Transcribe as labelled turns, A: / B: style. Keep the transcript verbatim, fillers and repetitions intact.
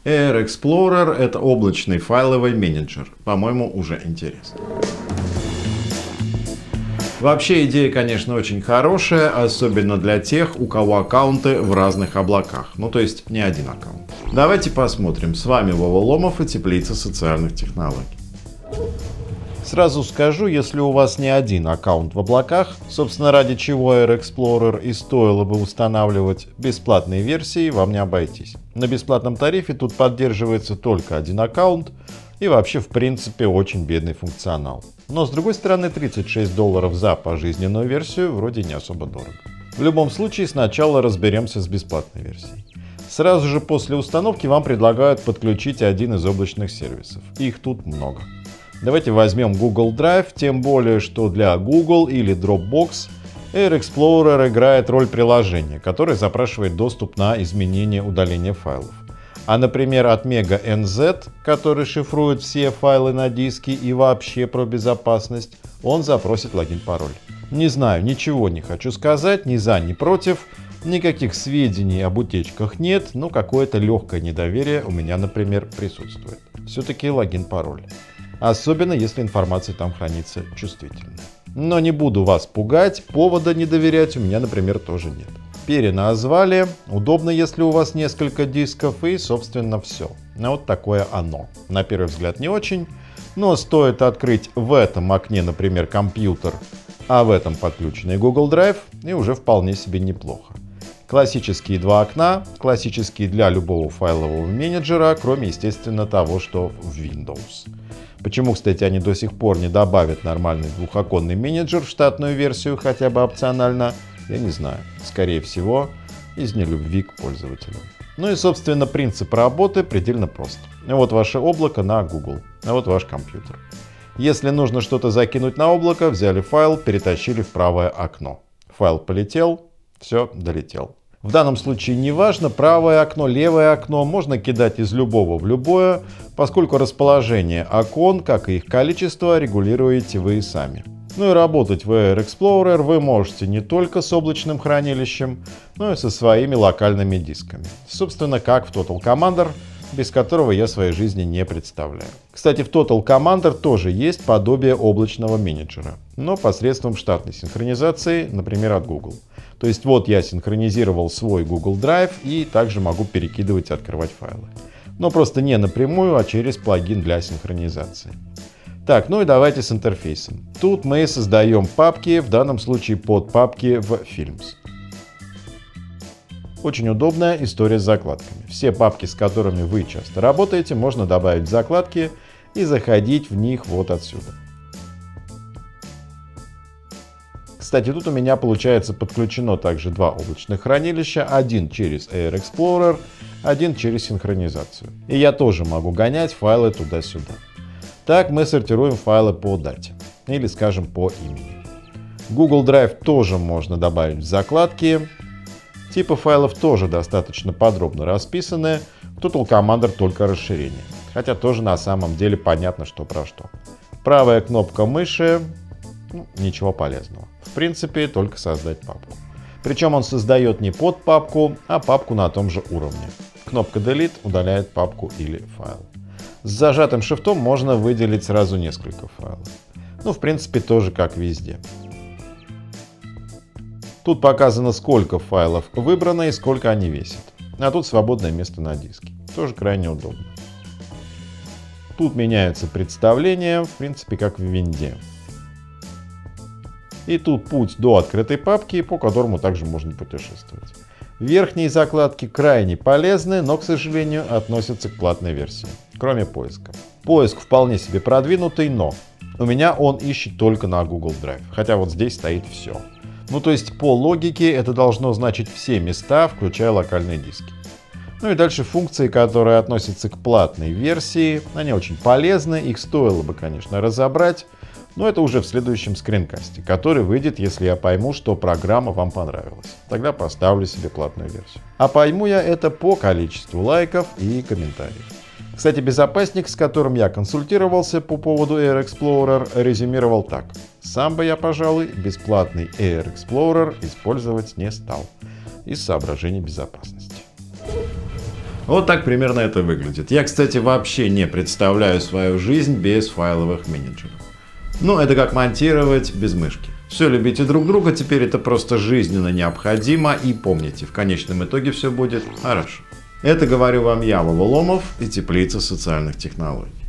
A: Air Explorer — это облачный файловый менеджер. По-моему, уже интересно. Вообще идея, конечно, очень хорошая, особенно для тех, у кого аккаунты в разных облаках. Ну, то есть не один аккаунт. Давайте посмотрим. С вами Вова Ломов и Теплица социальных технологий. Сразу скажу, если у вас не один аккаунт в облаках, собственно, ради чего Air Explorer и стоило бы устанавливать, бесплатные версии вам не обойтись. На бесплатном тарифе тут поддерживается только один аккаунт и вообще, в принципе, очень бедный функционал. Но, с другой стороны, тридцать шесть долларов за пожизненную версию вроде не особо дорого. В любом случае, сначала разберемся с бесплатной версией. Сразу же после установки вам предлагают подключить один из облачных сервисов. Их тут много. Давайте возьмем Google Drive, тем более, что для Google или Dropbox Air Explorer играет роль приложения, которое запрашивает доступ на изменение удаления файлов. А, например, от Mega эн зет, который шифрует все файлы на диске и вообще про безопасность, он запросит логин-пароль. Не знаю, ничего не хочу сказать, ни за, ни против. Никаких сведений об утечках нет, но какое-то легкое недоверие у меня, например, присутствует. Все-таки логин-пароль. Особенно, если информация там хранится чувствительно. Но не буду вас пугать, повода не доверять у меня, например, тоже нет. Переназвали, удобно, если у вас несколько дисков, и, собственно, все. Вот такое оно. На первый взгляд не очень, но стоит открыть в этом окне, например, компьютер, а в этом подключенный Google Drive, и уже вполне себе неплохо. Классические два окна, классические для любого файлового менеджера, кроме, естественно, того, что в Windows. Почему, кстати, они до сих пор не добавят нормальный двухоконный менеджер в штатную версию, хотя бы опционально, я не знаю. Скорее всего, из нелюбви к пользователям. Ну и, собственно, принцип работы предельно прост. Вот ваше облако на Google, а вот ваш компьютер. Если нужно что-то закинуть на облако, взяли файл, перетащили в правое окно. Файл полетел, все, долетел. В данном случае не важно, правое окно, левое окно, можно кидать из любого в любое, поскольку расположение окон, как и их количество, регулируете вы и сами. Ну и работать в Air Explorer вы можете не только с облачным хранилищем, но и со своими локальными дисками. Собственно, как в Total Commander, без которого я своей жизни не представляю. Кстати, в Total Commander тоже есть подобие облачного менеджера, но посредством штатной синхронизации, например, от Google. То есть вот я синхронизировал свой Google Drive и также могу перекидывать и открывать файлы. Но просто не напрямую, а через плагин для синхронизации. Так, ну и давайте с интерфейсом. Тут мы создаем папки, в данном случае подпапки в Films. Очень удобная история с закладками. Все папки, с которыми вы часто работаете, можно добавить в закладки и заходить в них вот отсюда. Кстати, тут у меня получается подключено также два облачных хранилища, один через Air Explorer, один через синхронизацию. И я тоже могу гонять файлы туда-сюда. Так мы сортируем файлы по дате, или, скажем, по имени. Google Drive тоже можно добавить в закладки. Типы файлов тоже достаточно подробно расписаны, в Total Commander только расширение, хотя тоже на самом деле понятно, что про что. Правая кнопка мыши, ну, ничего полезного. В принципе, только создать папку. Причем он создает не под папку, а папку на том же уровне. Кнопка Delete удаляет папку или файл. С зажатым шифтом можно выделить сразу несколько файлов. Ну, в принципе, тоже как везде. Тут показано, сколько файлов выбрано и сколько они весят. А тут свободное место на диске. Тоже крайне удобно. Тут меняется представление, в принципе, как в винде. И тут путь до открытой папки, по которому также можно путешествовать. Верхние закладки крайне полезны, но, к сожалению, относятся к платной версии, кроме поиска. Поиск вполне себе продвинутый, но у меня он ищет только на Google Drive, хотя вот здесь стоит все. Ну, то есть по логике это должно значить все места, включая локальные диски. Ну и дальше функции, которые относятся к платной версии, они очень полезны, их стоило бы, конечно, разобрать, но это уже в следующем скринкасте, который выйдет, если я пойму, что программа вам понравилась. Тогда поставлю себе платную версию. А пойму я это по количеству лайков и комментариев. Кстати, безопасник, с которым я консультировался по поводу Air Explorer, резюмировал так. Сам бы я, пожалуй, бесплатный Air Explorer использовать не стал. Из соображений безопасности. Вот так примерно это выглядит. Я, кстати, вообще не представляю свою жизнь без файловых менеджеров. Ну, это как монтировать без мышки. Все, любите друг друга, теперь это просто жизненно необходимо. И помните, в конечном итоге все будет хорошо. Это говорю вам я, Вова Ломов и Теплица социальных технологий.